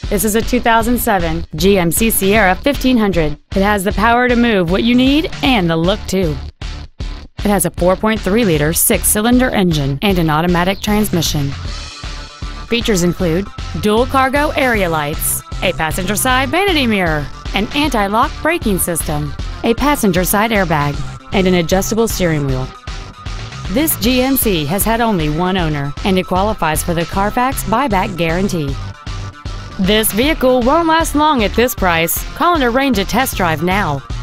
This is a 2007 GMC Sierra 1500. It has the power to move what you need and the look too. It has a 4.3-liter six-cylinder engine and an automatic transmission. Features include dual cargo area lights, a passenger side vanity mirror, an anti-lock braking system, a passenger side airbag, and an adjustable steering wheel. This GMC has had only one owner, and it qualifies for the Carfax buyback guarantee. This vehicle won't last long at this price. Call and arrange a test drive now.